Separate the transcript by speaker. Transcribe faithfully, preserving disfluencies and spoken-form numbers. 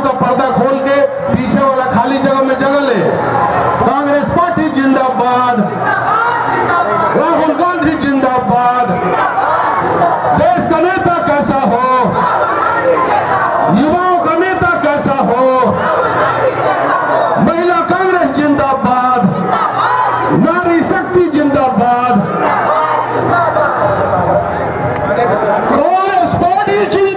Speaker 1: का पर्दा खोल के पीछे वाला खाली जगह में जगह ले। कांग्रेस पार्टी जिंदाबाद, राहुल गांधी जिंदाबाद। देश का नेता कैसा हो, युवाओं का नेता कैसा हो, महिला कांग्रेस जिंदाबाद, नारी शक्ति जिंदाबाद, कांग्रेस पार्टी जिंदाबाद।